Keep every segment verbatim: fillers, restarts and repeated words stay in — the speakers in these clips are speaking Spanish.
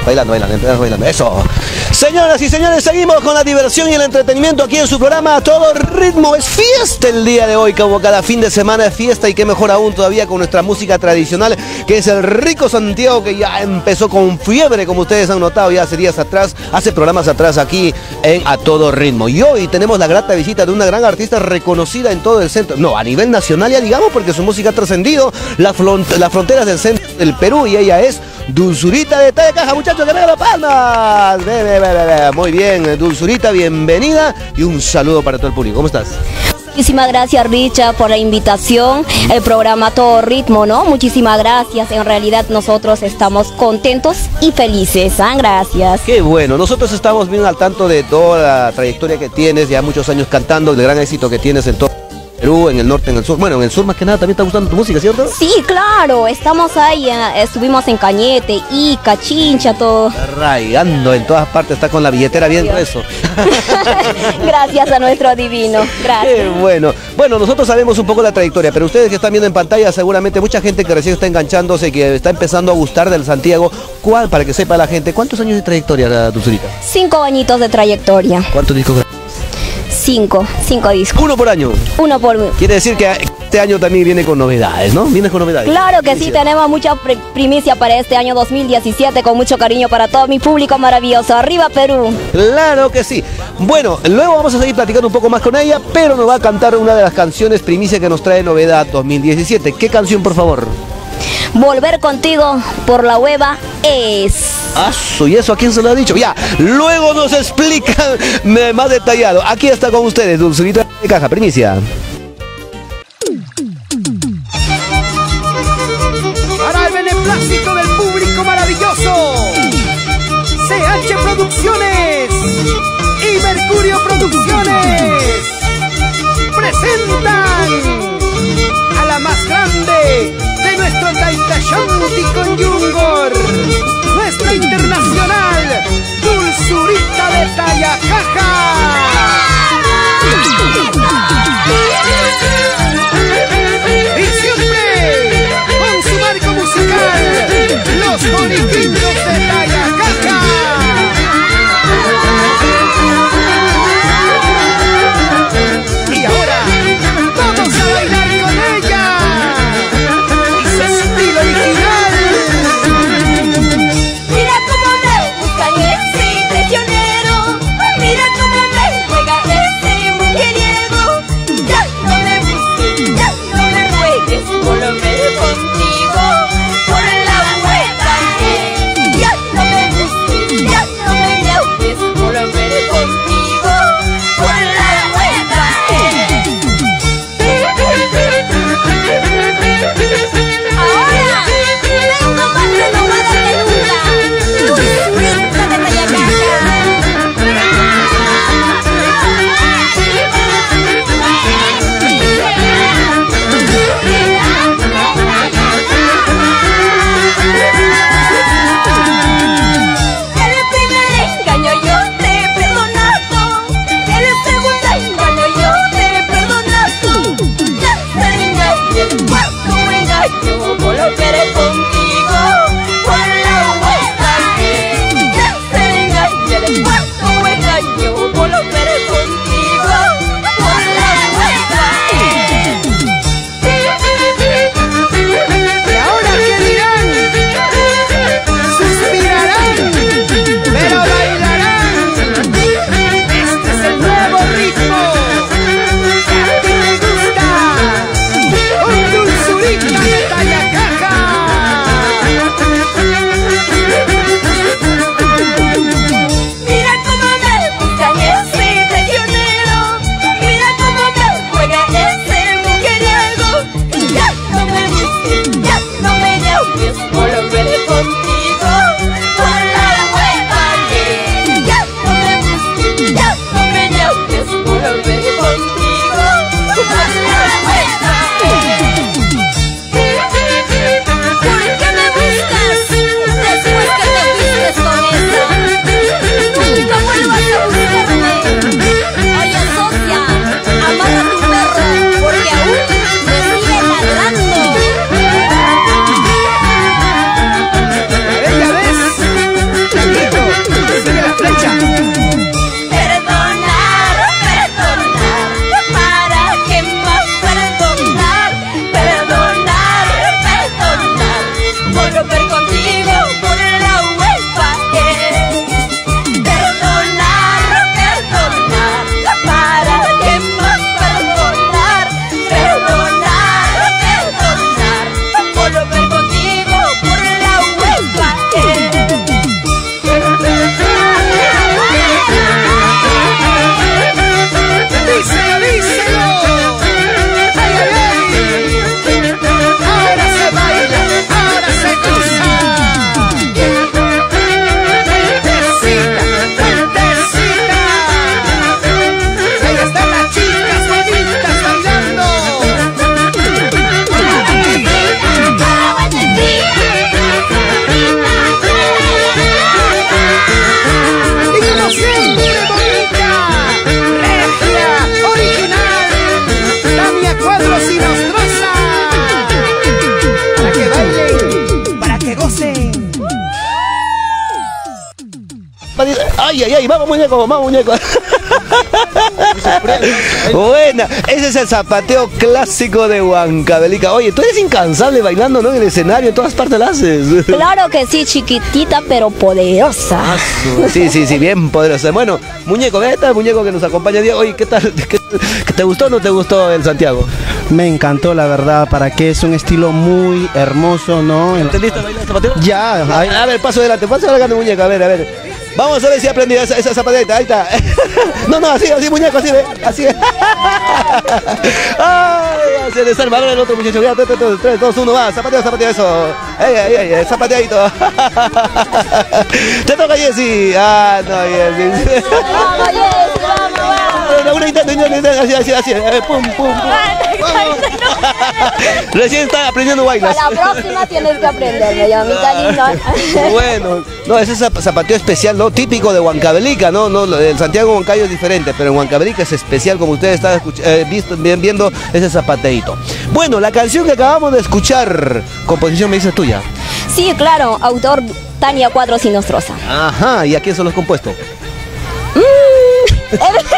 Bailando, bailando, empezamos bailando. Eso. Señoras y señores, seguimos con la diversión y el entretenimiento aquí en su programa A Todo Ritmo. Es fiesta el día de hoy, como cada fin de semana es fiesta, y qué mejor aún todavía con nuestra música tradicional, que es el Rico Santiago, que ya empezó con fiebre, como ustedes han notado ya hace días atrás, hace programas atrás aquí en A Todo Ritmo. Y hoy tenemos la grata visita de una gran artista reconocida en todo el centro, no, a nivel nacional ya digamos, porque su música ha trascendido las las fronteras del centro del Perú, y ella es Dulzurita de Talla Caja. Muchachos, que me hagan palmas. Ve, ve, ve, ve. Muy bien, Dulzurita, bienvenida y un saludo para todo el público. ¿Cómo estás? Muchísimas gracias, Richard, por la invitación, el programa Todo Ritmo, ¿no? Muchísimas gracias. En realidad nosotros estamos contentos y felices, ¿ah? Gracias. Qué bueno, nosotros estamos bien al tanto de toda la trayectoria que tienes, ya muchos años cantando, el gran éxito que tienes en todo Perú, en el norte, en el sur. Bueno, en el sur más que nada también está gustando tu música, ¿cierto? Sí, claro, estamos ahí, eh, estuvimos en Cañete, Ica, Chincha, todo. Arraigando en todas partes, está con la billetera bien eso. Gracias a nuestro divino, gracias. Qué bueno. Bueno, nosotros sabemos un poco la trayectoria, pero ustedes que están viendo en pantalla, seguramente mucha gente que recién está enganchándose, que está empezando a gustar del Santiago. ¿Cuál, para que sepa la gente, cuántos años de trayectoria, Dulzurita? Cinco añitos de trayectoria. ¿Cuántos discos? Cinco, cinco discos. Uno por año. Uno por uno. Quiere decir que este año también viene con novedades, ¿no? Vienes con novedades. Claro que sí, tenemos mucha primicia para este año dos mil diecisiete, con mucho cariño para todo mi público maravilloso. ¡Arriba, Perú! Claro que sí. Bueno, luego vamos a seguir platicando un poco más con ella, pero nos va a cantar una de las canciones primicia que nos trae Novedad dos mil diecisiete. ¿Qué canción, por favor? Volver contigo por la hueva es... Ah, ¿y eso a quién se lo ha dicho? Ya, luego nos explican más detallado. Aquí está con ustedes, Dulzurita de Caja, primicia. Para el beneplácito del público maravilloso, C H Producciones y Mercurio Producciones presentan a la más grande de nuestro Taitachanti con Yungor, nuestra internacional Dulzurita de Talla Caja. Y siempre con su marco musical, los boniquitos de Talla Caja. Ay, ay, ay, vamos muñeco, vamos muñeco. Buena, ese es el zapateo clásico de Huancavelica. Oye, tú eres incansable bailando, ¿no? En el escenario, en todas partes lo haces. Claro que sí, chiquitita, pero poderosa. Sí, sí, sí, bien poderosa. Bueno, muñeco, ¿qué tal el muñeco que nos acompaña hoy día? Oye, ¿qué tal? ¿Qué, qué ¿Te gustó o no te gustó el Santiago? Me encantó, la verdad, para que es un estilo muy hermoso, ¿no? ¿Entendiste bailar el zapateo? Ya, a, a ver, paso adelante, paso adelante, muñeca, a ver, a ver. Vamos a ver si aprendí esa, esa zapateta, ahí está. No, no, así, así, muñeco, así, ve, así. Ay, se desarma el otro muchacho. tres, dos, uno, va, zapateo, zapateo, eso. Ey, ey, ey, zapateadito. Te toca, Jessy. Ah, no, Jessy. Vamos, Jessy, vamos, vamos. Una intento, intento, intento, así, así, así. A ver, pum, pum, pum. Recién está aprendiendo bailes. Para la próxima tienes que aprenderme, ya, mitad linda. Bueno, no, ese es zapateo especial, ¿no? Típico de Huancavelica, ¿no? No, el Santiago Huancayo es diferente, pero en Huancavelica es especial, como ustedes están eh, visto, viendo ese zapateito. Bueno, la canción que acabamos de escuchar, composición me dices tuya. Sí, claro, autor Tania Cuadros y Nostroza. Ajá, ¿y a quién son los compuestos? El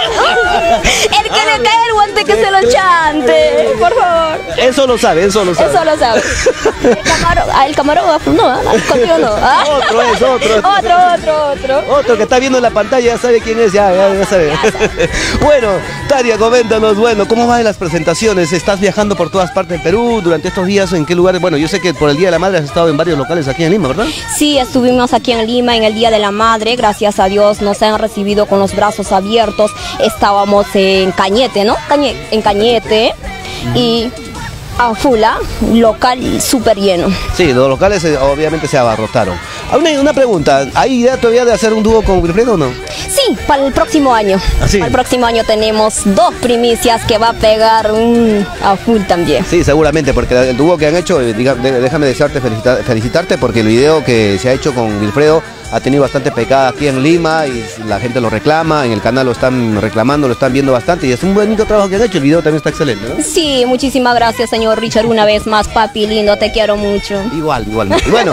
que le cae el guante que se lo chante, por favor. Eso lo sabe, eso lo sabe. Eso lo sabe. El, camaro, ah, el camarógrafo, no, ¿ah? Contigo no. ¿Ah? Otro es, otro. Otro, otro, otro. Otro que está viendo en la pantalla, ya sabe quién es, ya, ya, ya sabe. Ya sabe. Bueno, Tania, coméntanos, bueno, ¿cómo van las presentaciones? ¿Estás viajando por todas partes de Perú durante estos días? ¿En qué lugares? Bueno, yo sé que por el Día de la Madre has estado en varios locales aquí en Lima, ¿verdad? Sí, estuvimos aquí en Lima en el Día de la Madre. Gracias a Dios nos han recibido con los brazos abiertos. Estábamos en Cañete, ¿no? Cañe, en Cañete y a Fula, local súper lleno. Sí, los locales eh, obviamente se abarrotaron. Una, una pregunta, ¿hay idea todavía de hacer un dúo con Wilfredo o no? Sí, para el próximo año. ¿Ah, sí? Para el próximo año tenemos dos primicias que va a pegar un, a full también. Sí, seguramente, porque el dúo que han hecho, eh, diga, déjame desearte, felicita, felicitarte, porque el video que se ha hecho con Wilfredo ha tenido bastante pegada aquí en Lima y la gente lo reclama, en el canal lo están reclamando, lo están viendo bastante y es un bonito trabajo que han hecho, el video también está excelente, ¿no? Sí, muchísimas gracias, señor Richard, una vez más, papi lindo, te quiero mucho. Igual, igual. Bueno,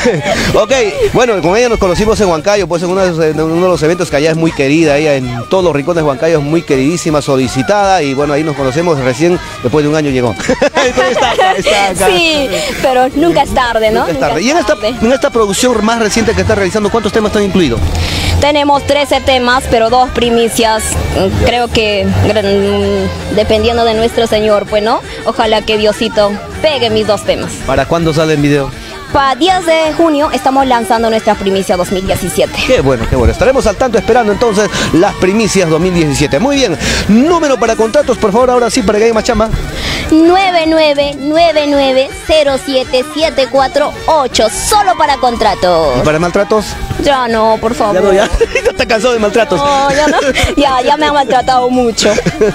ok, bueno, con ella nos conocimos en Huancayo, pues en uno de, los, en uno de los eventos que allá es muy querida, ella en todos los rincones de Huancayo es muy queridísima, solicitada y bueno, ahí nos conocemos recién, después de un año llegó. está acá, está acá. Sí, pero nunca es tarde, ¿no? Nunca es tarde. Nunca Y en esta, en esta producción más reciente que está realizando, ¿cuántos temas están incluidos? Tenemos trece temas, pero dos primicias, creo que mm, dependiendo de nuestro Señor, pues, ¿no? Ojalá que Diosito pegue mis dos temas. ¿Para cuándo sale el video? Para diez de junio estamos lanzando nuestra primicia dos mil diecisiete. Qué bueno, qué bueno. Estaremos al tanto esperando entonces las primicias dos mil diecisiete. Muy bien. Número para contratos, por favor, ahora sí, para que haya más chamba. nueve nueve nueve nueve cero siete siete cuatro ocho, solo para contratos. ¿Y para maltratos? Ya no, por favor. Ya no, ya. Ya está cansado de maltratos. No, ya no. Ya, ya me han maltratado mucho.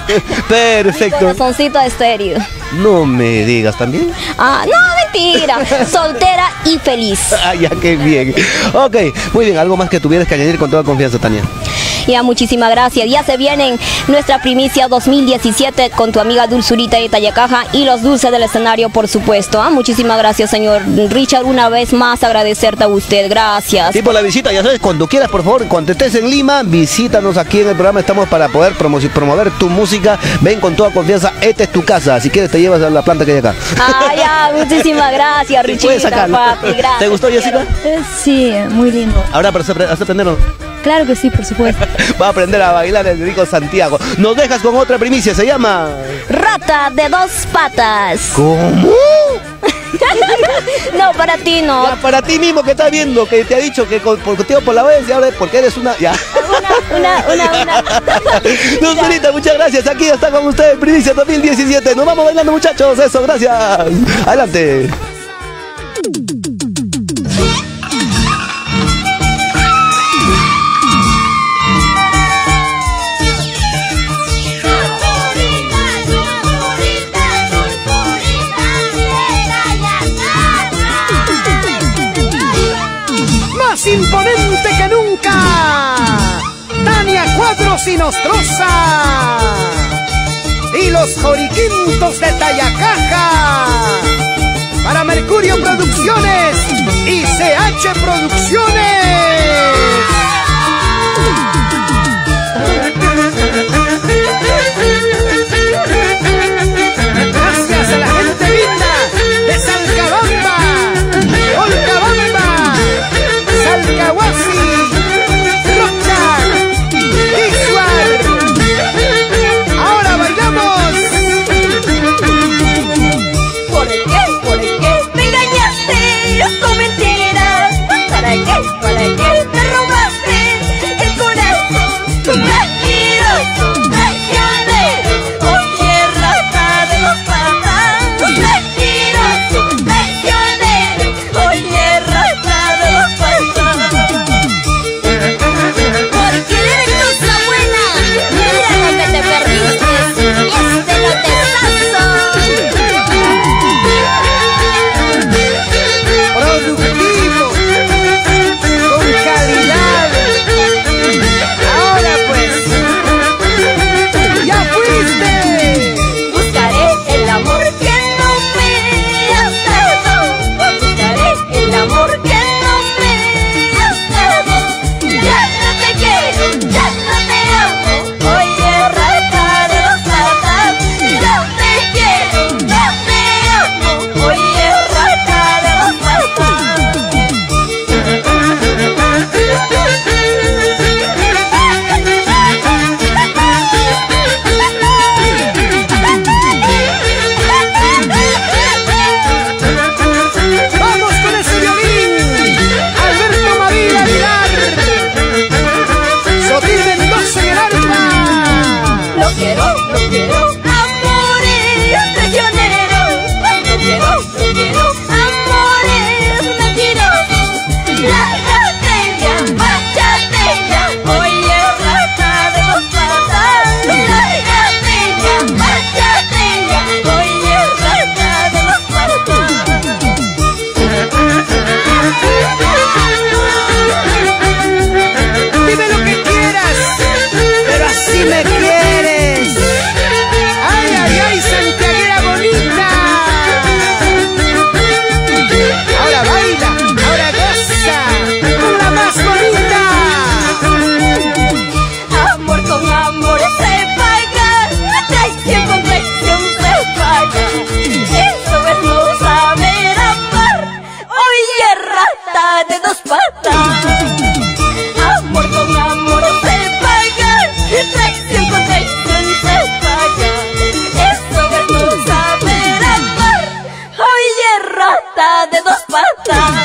Perfecto. Mi corazoncito está herido. No me digas también. Ah, no, mentira. Soltera y feliz. Ah, ya, qué bien. Ok, muy bien. ¿Algo más que tuvieras que añadir con toda confianza, Tania? Ya, muchísimas gracias. Ya se vienen nuestra primicia dos mil diecisiete con tu amiga Dulzurita de Tallacaja y los dulces del escenario, por supuesto. ¿Ah? Muchísimas gracias, señor Richard. Una vez más agradecerte a usted. Gracias. Sí, por la visita, ya sabes, cuando quieras, por favor, cuando estés en Lima, visítanos aquí en el programa. Estamos para poder promo promover tu música. Ven con toda confianza. Esta es tu casa. Si quieres, te llevas a la planta que hay acá. Ah, ya, muchísimas gracias, Richard. Puedes sacarlo. Papi, gracias. ¿Te gustó, Jessica? Sí, muy lindo. Ahora, ¿vas a aprenderlo? Claro que sí, por supuesto. Va a aprender a bailar el rico Santiago. Nos dejas con otra primicia, se llama... Rata de dos patas. ¿Cómo? No, para ti no. Ya, para ti mismo que estás viendo, que te ha dicho que con, por contigo por la vez y ahora es porque eres una... Ya. Una, una, una, una. Dulzurita, muchas gracias. Aquí está con ustedes, primicia dos mil diecisiete. Nos vamos bailando, muchachos. Eso, gracias. Adelante. Más imponente que nunca, Tania Cuadros y Nostroza y los Joriquintos de Tallacaja para Mercurio Producciones y C H Producciones. Gracias a la gente linda de Salcabamba, Olcabamba, Salcahuasi, Rocha, Ixuar. Ahora bailamos. ¿Por qué? ¿Por qué me engañaste con mentiras? ¿Para qué? ¿Para qué me robaste el corazón? Mentiroso, traicionero, oye, rata de dos patas. Mentiroso, traicionero, oye, rata de dos patas. Porque eres cosa buena, mira lo que te perdiste, este lotezazo. Productivo, con calidad. Ahora pues, ya fuiste. Buscaré el amor que no me has dado. Buscaré el amor que no me has dado. Ya no te quiero, ya no te amo. Oye, rata de dos patas. Ya te quiero, ya te amo. Oye, rata de dos patas. Vamos con ese violín. Alberto María Aguilar, Sotil Mendoza en el arma. Lo quiero, lo quiero, amores traicioneros. Lo quiero, lo quiero, amores mentirosos. Lárgate ya, márchate ya, oye, rata de dos patas. Lárgate ya, márchate ya, oye, rata de dos patas. Dime lo que quieras, pero así me quieres. Ay, ay, ay, santiaguera bonita. Ahora baila, ahora goza, con la más bonita. Amor con amor se paga, traición con traición se paga. Eso es no saber amar, oye, rata de dos patas. Amor con amor se paga, traición con traición se paga. Eso es no saber amar, oye, rata de dos patas.